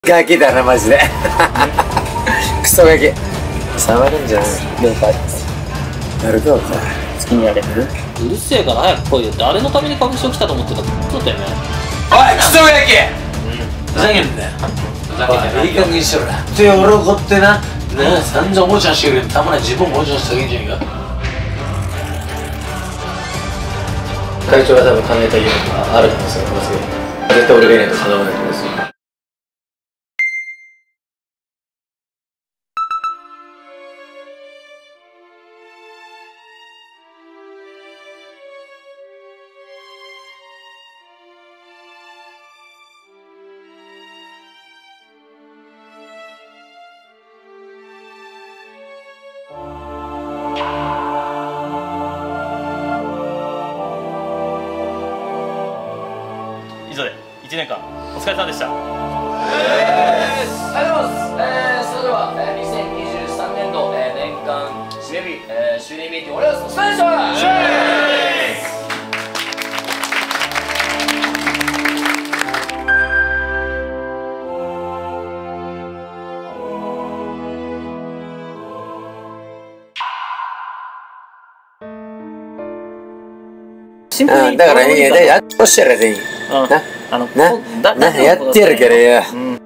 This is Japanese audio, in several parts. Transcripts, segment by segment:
ガキだなマジでクソガキ触るんじゃない。了解。やるかお前。好きにやれる。 うるせえから早く来いよ。誰のために歌舞伎町来たと思ってた。そうだよね。 おいクソガキ。ふざけんなよ。おいいい加減にしろな。って俺怒ってな。散々おもちゃしてくれる。たまに自分もおもちゃしてあげんじゃねえか。会長が多分考えた意見がある可能性がありますけど、絶対俺がいないと叶わないと思いますよ。 以上で1年間お疲れ様でした。 ありがとうございます。それでは、2023年度、年間締め日、周年ミーティングお願いします。お疲れ様でした。 だからやっとしてる全員なやってやるからよ。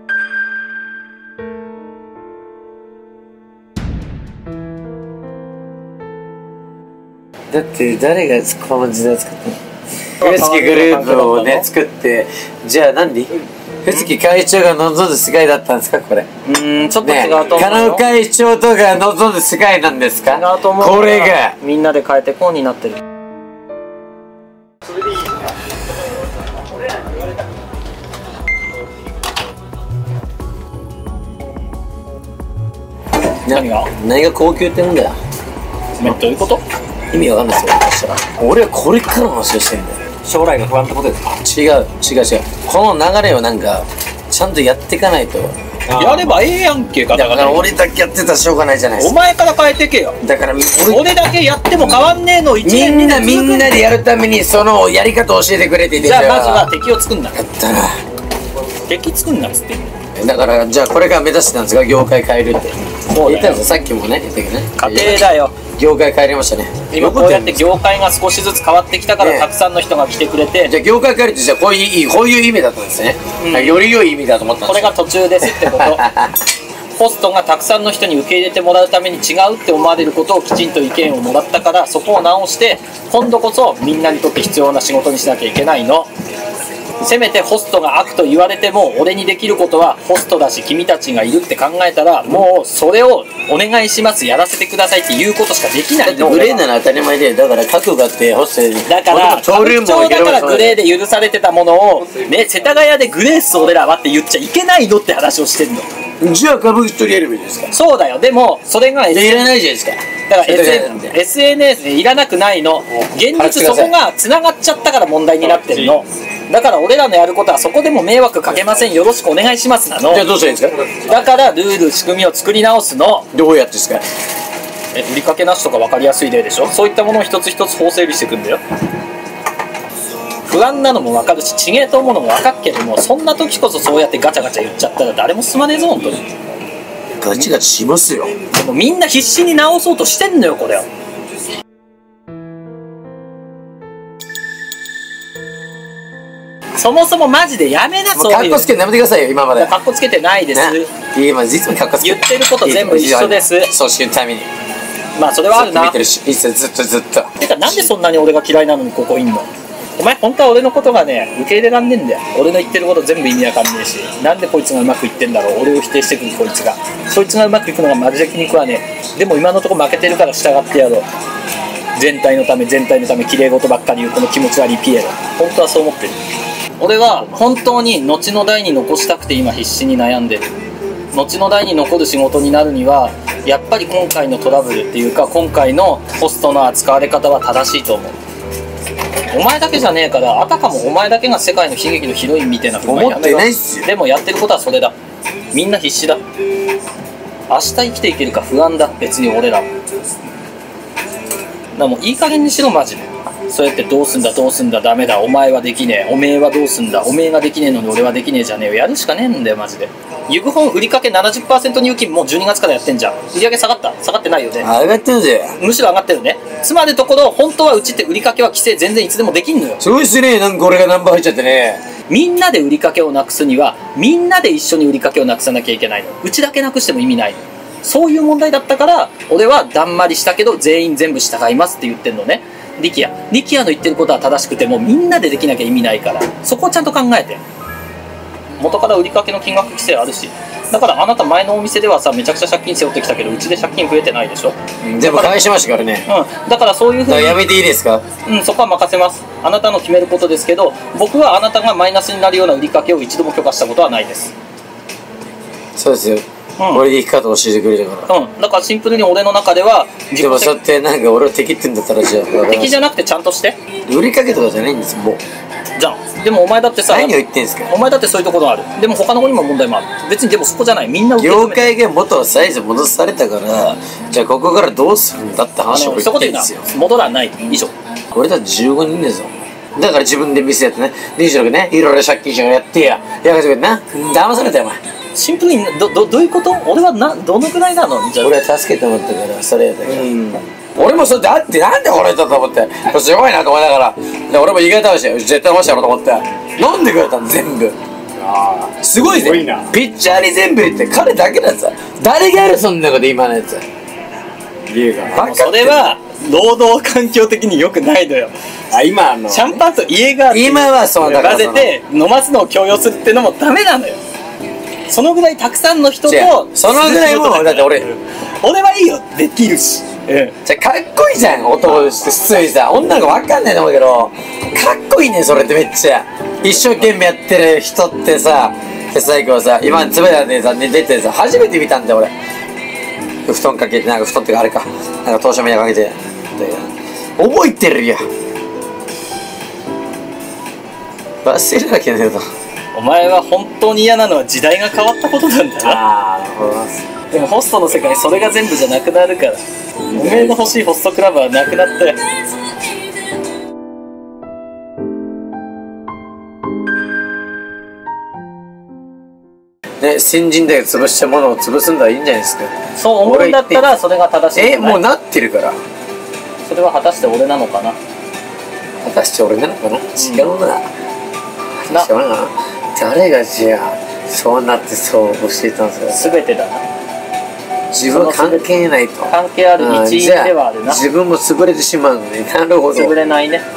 だって誰がこの時代作ったの。ふつきグループをね作って、じゃあ何ふつき会長が望む世界だったんですかこれ。 ちょっと違うと思うよ。 加納会長とか望む世界なんですか。 違うと思う。 これがみんなで変えてこうになってる。 何が高級って言うんだよ。 どういうこと？ 意味わかんないですよ。そしたら俺はこれからの話をしてんだよ。将来が不安ってことですか。違うこの流れをなんかちゃんとやっていかないと。 やればええやんけ。だから俺だけやってたらしょうがないじゃないですか。 お前から変えてけよ。だから俺だけやっても変わんねえの。1年みんなでやるためにそのやり方を教えてくれていて。 じゃあまずは敵を作んな。 やったら敵作んなっつってんの。 だからじゃあこれから目指してたんですか業界変えるって言ったんですよ。さっきもね言ったけどね。 家庭だよ。 業界変えりましたね。 今こうやって業界が少しずつ変わってきたからたくさんの人が来てくれて。 じゃあ業界変えるってじゃあこういう意味だったんですね。より良い意味だと思ったんです。 これが途中ですってこと。ホストがたくさんの人に受け入れてもらうために違うって思われることをきちんと意見をもらったから、そこを直して今度こそみんなにとって必要な仕事にしなきゃいけないの。せめてホストが悪と言われても俺にできることはホストだし君たちがいるって考えたら、もうそれをお願いします、やらせてくださいっていうことしかできないの。 グレーなの当たり前で、だから覚悟があってホストにだから歌舞伎町だからグレーで許されてたものをね、世田谷でグレーっす俺らはって言っちゃいけないのって話をしてんの。 じゃあ歌舞伎町でやればいいですか。 そうだよ。でもそれがいらないじゃないですか。 だから SNS でいらなくないの。現実そこがつながっちゃったから問題になってるの。だから俺らのやることはそこでも迷惑かけません、よろしくお願いしますなの。 じゃあどうしたらいいですか。 だからルール仕組みを作り直すの。 どうやってですか。 売りかけなしとか分かりやすい例でしょ。そういったものを一つ一つ法整備していくんだよ。不安なのも分かるしちげえと思うのも分かっけども、そんな時こそそうやってガチャガチャ言っちゃったら誰も進まねえぞ本当に。 ガチガチしますよ。 でもみんな必死に直そうとしてんのよこれを。そもそもマジでやめな。そういうカッコつけてやめてくださいよ。今までカッコつけてないです。 今いつもカッコつけて言ってること全部一緒です。 組織のためにまあそれはあるな。 見てるし、ずっとてかなんでそんなに俺が嫌いなのにここいんの。お前本当は俺のことがね受け入れらんねえんだよ。俺の言ってること全部意味わかんねえし、なんでこいつがうまくいってんだろう。俺を否定してくるこいつが、そいつがうまくいくのがマジで気に食わねえ。でも今のところ負けてるから従ってやろう。全体のため綺麗事ばっかり言うこの気持ち悪いピエロ、本当はそう思ってる。俺は本当に後の代に残したくて今必死に悩んでる。後の代に残る仕事になるにはやっぱり今回のトラブルっていうか今回のホストの扱われ方は正しいと思う。お前だけじゃねえから、あたかもお前だけが世界の悲劇のヒロインみたいな思ってないっすよ。 でもやってることはそれだ。みんな必死だ。明日生きていけるか不安だ。別に俺らもだからもういい加減にしろマジで。 そうやってどうすんだどうすんだダメだお前はできねえおめえはどうすんだおめえができねえのに俺はできねえじゃねえよやるしかねえんだよマジで。ユグホン売りかけ 70% 入金もう12月からやってんじゃん。売り上げ下がってないよね。 上がってるぜ。 むしろ上がってるね。つまりのところ本当はうちって売りかけは規制全然いつでもできんのよ。 そうですね、なんか俺がナンバー入っちゃってね。 みんなで売りかけをなくすにはみんなで一緒に売りかけをなくさなきゃいけないの。うちだけなくしても意味ないの。そういう問題だったから俺はだんまりしたけど全員全部従いますって言ってんのね。リキヤの言ってることは正しくてもみんなでできなきゃ意味ないからそこをちゃんと考えて。元から売りかけの金額規制あるし、だからあなた前のお店ではさめちゃくちゃ借金背負ってきたけどうちで借金増えてないでしょ。 全部返しましたからね。 だからそういうふうにやめていいですか。 そこは任せます。あなたの決めることですけど僕はあなたがマイナスになるような売りかけを一度も許可したことはないです。 そうですよ、俺で生き方教えてくれるから。 だからシンプルに俺の中ではでもそうやってなんか俺を敵ってんだったらじゃあ敵じゃなくてちゃんとして売りかけとかじゃないんですもう。 じゃん。でもお前だってさ何を言ってんすか。 お前だってそういうところある。でも他の子にも問題もある。別にでもそこじゃないみんな受け止業めて界が元のサイズ戻されたからじゃあここからどうするんだって話を言ってんですよ。 戻らない以上俺だって15人ですよ。だから自分で店やってね26ねいろいろ借金しながらやってやがてくれな騙されたよお前。 シンプルにどういうこと。俺はどのくらいなの。じゃあ俺は助けてもらったからそれやったから、俺もそうやってあってなんでこれだと思ってすごいなと思いながらで俺も意外として絶対回したろと思って飲んでくれたの全部。すごいぜ。ピッチャーに全部言って彼だけださ。誰がやるそんなこと今のやつ。 それは労働環境的に良くないのよ。 今シャンパンとイエガー今はそうだから混ぜて飲ますのを強要するってのもダメなのよ。そのぐらいたくさんの人とそのぐらいもうだって俺はいいよできるし、 じゃかっこいいじゃん男として普通にさ女の子分かんないと思うけどかっこいいねそれってめっちゃ一生懸命やってる人ってさ最後さ今つぶやでさ出てさ初めて見たんだよ俺。布団かけてなんか布団ってかあれかなんか当初みたいなかけて覚えてるよ。忘れなきゃねえと。 お前は本当に嫌なのは時代が変わったことなんだな。でもホストの世界それが全部じゃなくなるからおめえの欲しいホストクラブはなくなったよ。 ね、新人だけ潰したものを潰すんだらいいんじゃないですか。 そう思うんだったらそれが正しい。 もうなってるから。 それは果たして俺なのかな。 果たして俺なのかな。違うな。誰がじゃあそうなってそう教えたんですか。 全てだな。 自分は関係ないと。 関係ある一員ではあるな。 自分も潰れてしまうのね。なるほど。 潰れないね。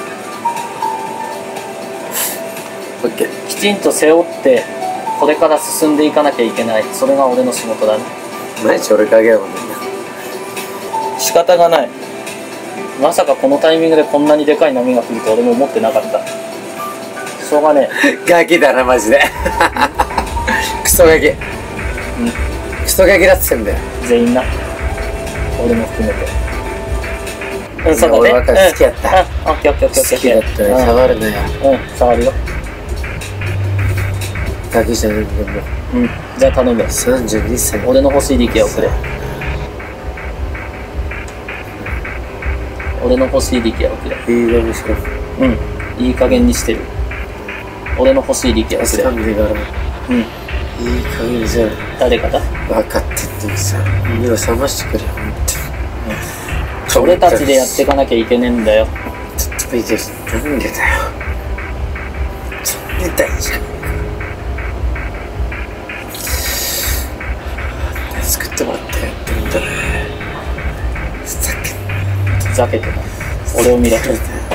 きちんと背負ってこれから進んでいかなきゃいけない。それが俺の仕事だね。 毎日俺かけようもんね。 仕方がない。まさかこのタイミングでこんなにでかい波が来ると俺も思ってなかった。しょうがねえ。 ガキだなマジで。クソガキ。クソガキだっつってんだよ。 全員な。俺も含めて。そうだね。 俺ばっかり好きやった。 オッケーオッケーオッケー。 好きだったね。触るなよ。 触るよ。 ガキじゃねえんだよ。 じゃあ頼む。 32歳。 俺の欲しい力をくれ。俺の欲しい力をくれ。 いい加減にしろ。 いい加減にしてる。俺の欲しい力をくれ。 いい加減にしろ。 誰かだ。 分かってってさ、目を覚ましてくれよ。 俺たちでやっていかなきゃいけねえんだよ。 ちょっと見て、なんでだよ。寝たいじゃん。作ってもらってやってるんだね。 ふざけてない。俺を見ろ。 や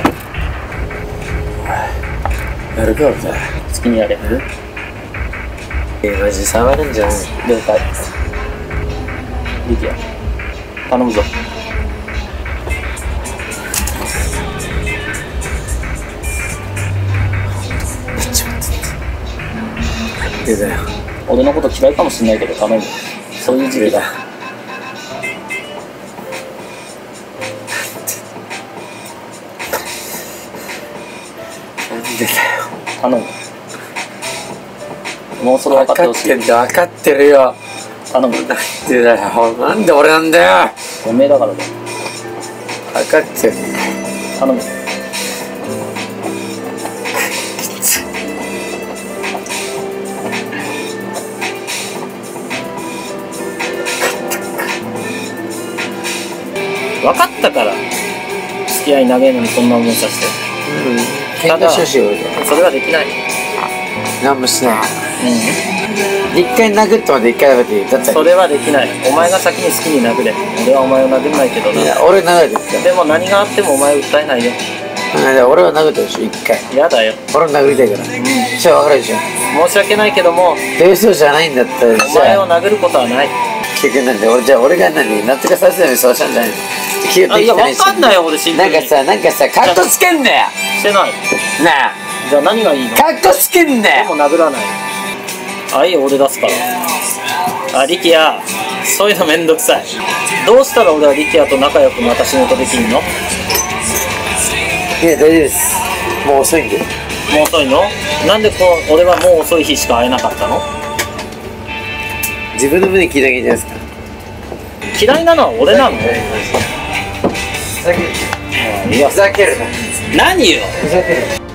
るか俺。 好きにやれ。 マジ触るんじゃない。 了解。リキヤ頼むぞ。 めっちゃ待ってなんでだよ。 俺のこと嫌いかもしんないけど頼む。そういう時期だ。 なんでだよ。 頼む。もうそれ分かってほしい。 分かってるよ。 頼む。 なんでだよ。なんで俺なんだよ。 おめえだからだ。 分かってる。 頼む。 分かったから付き合い長いのにそんな思いさせて。 喧嘩してほしいよ俺と。 それはできない。 何もしない。一回殴ってまで一回殴っていい。だってそれはできない。お前が先に好きに殴れ。俺はお前を殴んないけどな。 いや俺殴ってきた。 でも何があってもお前を訴えないよ。 俺は殴ってほしい、一回。 嫌だよ。 俺も殴りたいから。じゃあ分かるでしょ。 申し訳ないけども、 どういう人じゃないんだったら、 お前を殴ることはない。 結局なんで、俺が何納得させるようにそうしたんじゃないの。 あ、いや、わかんないよ、俺シンプルに。 なんかさ、カッコつけんだよ。 してない。 なあ。 じゃあ何がいいの？ カッコつけんだでよ。 も殴らない。あ、いいよ、俺出すから。あ、力也、そういうのめんどくさい。どうしたら俺は力也と仲良くまた仕事できんの？ いや、大丈夫です。もう遅いんで。 もう遅いの？なんで俺はもう遅い日しか会えなかったの？ 自分の胸聞いただけじゃないですか。 嫌いなのは俺なの？ ふざけるな。 何よ？ ふざけるな。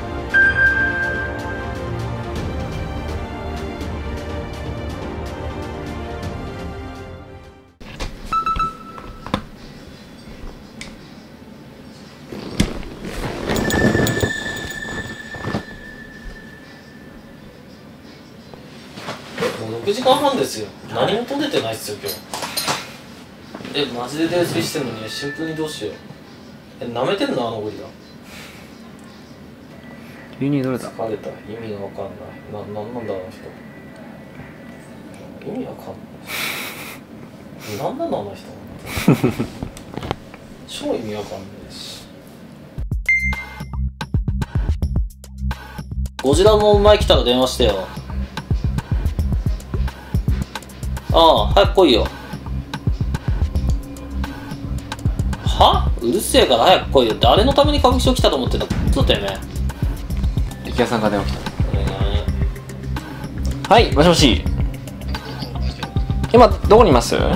もう6時間半ですよ。何も取れてないっすよ今日。マジで泥酔してんのにシンプルにどうしよう。舐めてんのあのゴリラ。 急にどれだ。 疲れた。意味がわかんない。なんだあの人。意味わかんない。なんなのあの人。超意味わかんないし。ゴジラの前来たら電話してよ。ああ、早く来いよ。は？うるせえから早く来いよ。誰のために歌舞伎町来たと思ってんだ。ちょっとてめえ。 力也さんが電話来た。 はい。 はい、もしもし。今どこにいます？ よ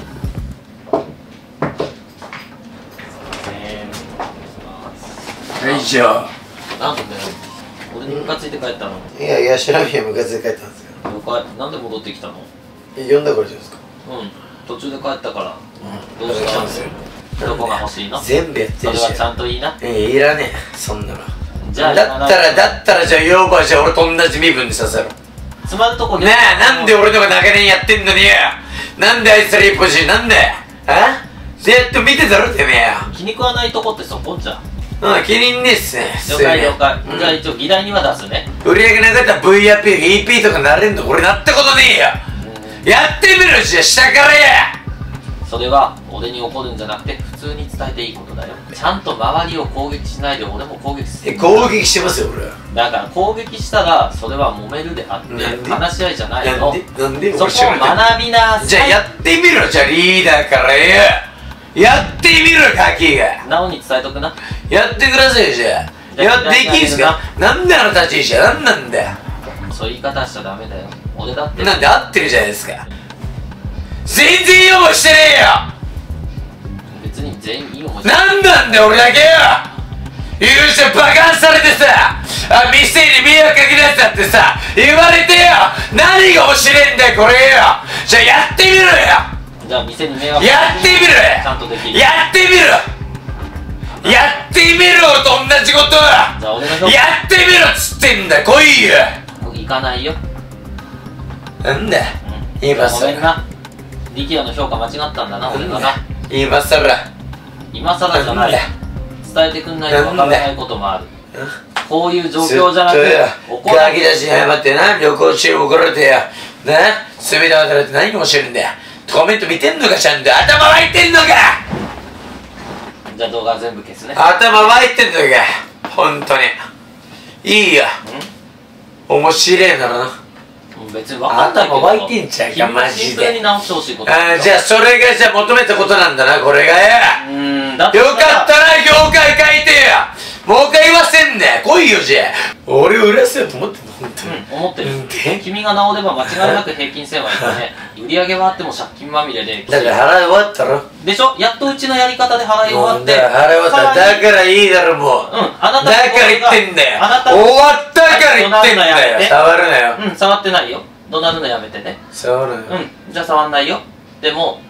いしょ。 なんで俺にムカついて帰ったの？ いや、シラミはムカついて帰ったんですよ。 了解。なんで戻ってきたの？ 呼んだからじゃないですか。 うん。途中で帰ったから。どうしたんですよ。どこが欲しいの？ 全部やってるし。 それはちゃんといいな。 いらねえ、そんなの。 じゃあだったらじゃあ要はじゃあ俺と同じ身分にさせろ。 つまるとこに。 ねえ、なんで俺のが長年やってんのによ。なんであいつら一歩し、なんでずっと見てたろてめえよ。 気に食わないとこってそこじゃん。 気に入んねえっすね。 了解了解。じゃあ一応議題には出すね。 売り上げなかったら VIP、EP とかなれんの俺なったことねえよ。やってみろじゃあ下からや。 それは俺に怒るんじゃなくて普通に伝えていいことだよ。ちゃんと周りを攻撃しないで俺も攻撃する。 攻撃してますよ俺は。 だから攻撃したらそれは揉めるであって話し合いじゃないの。 なんでそこを学びなさい。 じゃあやってみろじゃあリーダーからよ。やってみろガキが。 なおに伝えとくな。 やってくださいよじゃあ。やっていきんすか。なんであの立ち位置は何なんだよ。 そういう言い方しちゃダメだよ。俺だってなんで合ってるじゃないですか。全然いい思いしてねえよ。 別に全員いい思いしてなんなんだよ俺だけよ。許してバカンされてさ、店に迷惑かけるやつだってさ言われてよ。何が面白いんだよこれよ。じゃあやってみろよ。 じゃあ店に迷惑やってみろよ。 ちゃんとできる。 やってみろ。やってみろと同じことは。 じゃあ俺の評価やってみろっつってんだ。来いよ。 行かないよ。 なんだ今ごめんな。力也の評価間違ったんだな俺がな。 今さら今更じゃない。伝えてくんないと分からないこともある。こういう状況じゃなくて怒ガキだし謝ってな。旅行中怒られてよな。隅田渡れて何が面白いんだよ。コメント見てんのかちゃんと。頭湧いてんのか。 じゃあ動画全部消すね。 頭湧いてんのか本当に。いいよ面白いならな。 別に分かんないけど頭湧いてんじゃんかマジで。 シンプルに直してほしいこと。 じゃあそれがじゃあ求めたことなんだなこれがよ。 だってよかったな業界書いてよ。もう一回言わせんね。来いよじゃあ。俺を売らせようと思ってんの本当に。 思ってる。君が治れば間違いなく平均線はいくね。売り上げはあっても借金まみれで。 だから払い終わったろ。 でしょ。やっとうちのやり方で払い終わって。 払い終わった。だからいいだろもう。 あなただから言ってんだよ。 あなた終わったから言ってんだよ。触るなよ。 触ってないよ。怒鳴るのやめてね。 触るなよ。 じゃあ触んないよ。でも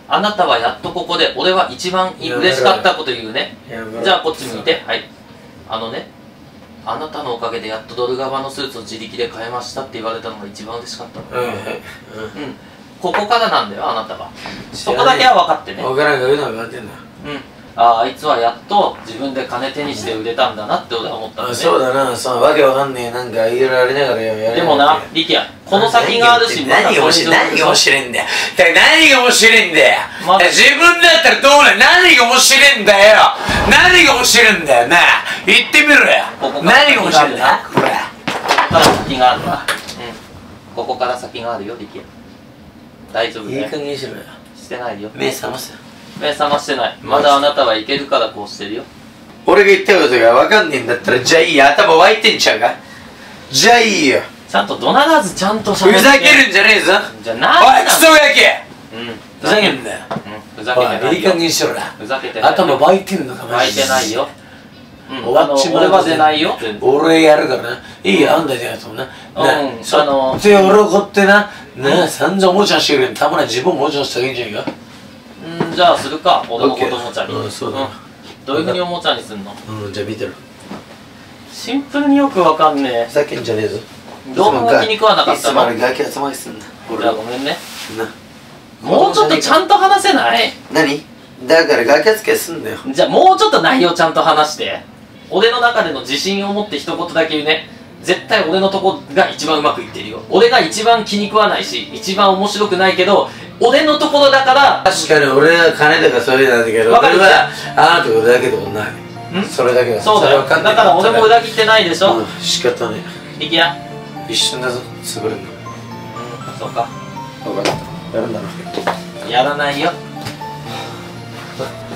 あなたはやっとここで俺は一番嬉しかったこと言うね。じゃあこっち向いて。はい。あなたのおかげでやっとドルガバのスーツを自力で買えましたって言われたのが一番嬉しかったの。ここからなんだよ、あなたは。そこだけは分かってね。 分からんが言うのは分かってんだ。 あいつはやっと自分で金手にして売れたんだなって俺は思ったんだね。 そうだな、そのわけわかんねえ、なんかいろいろありながらやれ。 でもな、力也、この先があるし、 何が面白いんだよ。だから何が面白いんだよ。自分だったらどうなる？何が面白いんだよ。何が面白いんだよな。言ってみろよ。何が面白いんだよ。これ。 ここから先があるわ。ここから先があるよ、力也。大丈夫だよ。 いい加減にしろよ。 してないよ。 目覚ますよ。 目覚ましてない。まだあなたはいけるからこうしてるよ。 俺が言ったことが分かんねえんだったら、じゃあいいよ。頭湧いてんちゃうか。じゃあいいよ。 ちゃんと怒鳴らずちゃんとしゃべって。 ふざけるんじゃねえぞ。 じゃあなんおい、クソガキ。 ふざけんだよ。ふざけてないよ。 いい加減にしろよ。 ふざけてない。 頭湧いてんのかマジで。 湧いてないよ。 俺は出ないよ。 俺やるからな。いいよ、あんだよ、とな。 そうって俺怒ってな。なあ、散々おもちゃしてくれるたまに自分もおもちゃしたらいいんじゃないか。 じゃあするか、俺のことおもちゃに。 そうだ。 どういうふうにおもちゃにすんの？ じゃあ見てろ。 シンプルによくわかんねふざけんじゃねえぞ。 どうも気に食わなかったの？ ガキ集まりすんだ。 じゃあごめんね。もうちょっとちゃんと話せない？ 何？だからガキ扱いすんだよ。 じゃあもうちょっと内容ちゃんと話して。俺の中での自信を持って一言だけ言うね。絶対俺のとこが一番うまくいってるよ。俺が一番気に食わないし、一番面白くないけど、俺のところだから。 確かに俺は金とかそういうのなんだけど、俺はあなたを裏切ることない。それだけだ。 そうだよ。だから俺も裏切ってないでしょ。 仕方ねえ。力也。 一瞬だぞ、潰れるの。 そうか。 分かった。やるんだな。 やらないよ。